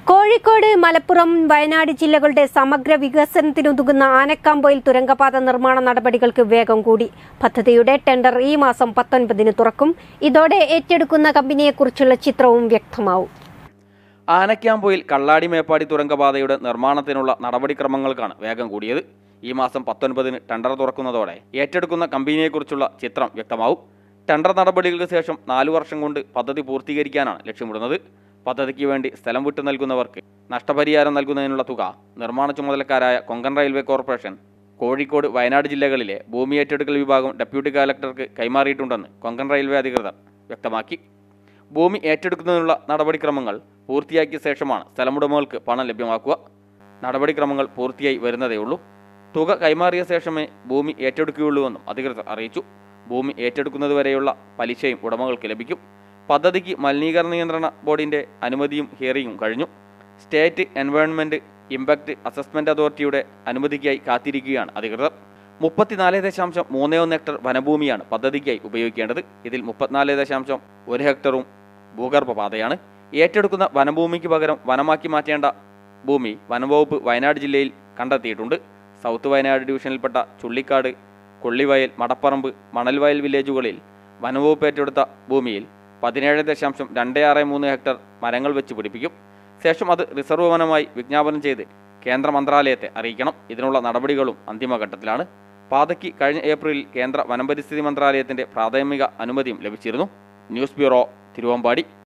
കോഴിക്കോട്, മലപ്പുറം, വയനാട് ജില്ലകളുടെ സമഗ്ര വികസനത്തിനുതകുന്ന ആനക്കാംപൊയിൽ തുരങ്കപാത നിർമ്മാണ നടപടികൾക്ക് വേഗം കൂടി. പദ്ധതിയുടെ ടെൻഡർ ഈ മാസം 19-ന് തുറക്കും. ഇതോടെ ഏറ്റെടുക്കുന്ന കമ്പനിയെക്കുറിച്ചുള്ള ചിത്രവും വ്യക്തമാവും. ആനക്കാംപൊയിൽ കള്ളാടി മേപ്പാടി തുരങ്കപാതയുടെ നിർമ്മാണത്തിനുള്ള നടപടിക്രമങ്ങൾക്കാണ് വേഗം കൂടിയത്. ഈ മാസം 19-ന് ടെൻഡർ തുറക്കുന്നതോടെ ഏറ്റെടുക്കുന്ന കമ്പനിയെക്കുറിച്ചുള്ള ചിത്രം വ്യക്തമാവും. ടെൻഡർ നടപടികൾക്ക് ശേഷം 4 വർഷം കൊണ്ട് പദ്ധതി പൂർത്തീകരിക്കാനാണ് ലക്ഷ്യമിടുന്നത്. പദ്ധതിക്ക് വേണ്ടി സ്ഥലം വിട്ടു നൽകുന്നവർക്ക് നഷ്ടപരിഹാരം നൽകുന്നതിനുള്ള തുക നിർമ്മാണ ചുമതലക്കാരായ കൊങ്കൺ റെയിൽവേ കോർപ്പറേഷൻ കോഴിക്കോട്, വയനാട് ജില്ലകളിലെ ഭൂമി ഏറ്റെടുക്കൽ വിഭാഗം ഡെപ്യൂട്ടി കലക്ടർക്ക് കൈമാറിയിട്ടുണ്ടെന്ന് കൊങ്കൺ റെയിൽവേ അധികൃതർ വ്യക്തമാക്കി. ഭൂമി ഏറ്റെടുക്കുന്നതിനുള്ള നടപടിക്രമങ്ങൾ പൂർത്തിയാക്കിയ ശേഷമാണ് സ്ഥലമുടമകൾക്ക് പണം ലഭ്യമാക്കുക. നടപടിക്രമങ്ങൾ പൂർത്തിയായി വരുന്നതേയുള്ളൂ. തുക കൈമാറിയ ശേഷമേ ഭൂമി ഏറ്റെടുക്കുകയുള്ളൂവെന്നും അധികൃതർ അറിയിച്ചു. ഭൂമി ഏറ്റെടുക്കുന്നതുവരെയുള്ള പലിശയും ഉടമകൾക്ക് ലഭിക്കും. പദ്ധതിക്ക് മലിനീകരണ നിയന്ത്രണ ബോർഡിൻ്റെ അനുമതിയും ഹിയറിംഗും കഴിഞ്ഞു. സ്റ്റേറ്റ് എൻവയോൺമെൻറ്റ് ഇമ്പാക്റ്റ് അസസ്മെൻറ്റ് അതോറിറ്റിയുടെ അനുമതിക്കായി കാത്തിരിക്കുകയാണ് അധികൃതർ. 34.31 ഹെക്ടർ വനഭൂമിയാണ് പദ്ധതിക്കായി ഉപയോഗിക്കേണ്ടത്. ഇതിൽ 34.1 ഹെക്ടറും ഭൂഗർഭ പാതയാണ്. ഏറ്റെടുക്കുന്ന വനഭൂമിക്ക് പകരം വനമാക്കി മാറ്റേണ്ട ഭൂമി വനംവകുപ്പ് വയനാട് ജില്ലയിൽ കണ്ടെത്തിയിട്ടുണ്ട്. സൗത്ത് വയനാട് ഡിവിഷനിൽപ്പെട്ട ചുള്ളിക്കാട്, കൊള്ളിവയൽ, മടപ്പറമ്പ്, മണൽവയൽ വില്ലേജുകളിൽ വനംവകുപ്പ് ഏറ്റെടുത്ത ഭൂമിയിൽ 17.263 ഹെക്ടർ മരങ്ങൾ വെച്ച് പിടിപ്പിക്കും. ശേഷം അത് റിസർവ് വനമായി വിജ്ഞാപനം ചെയ്ത് കേന്ദ്ര മന്ത്രാലയത്തെ അറിയിക്കണം. ഇതിനുള്ള നടപടികളും അന്തിമഘട്ടത്തിലാണ്. പാതയ്ക്ക് കഴിഞ്ഞ ഏപ്രിലിൽ കേന്ദ്ര വനംപരിസ്ഥിതി മന്ത്രാലയത്തിൻ്റെ പ്രാഥമിക അനുമതിയും ലഭിച്ചിരുന്നു. News bureau, Thiruvambady.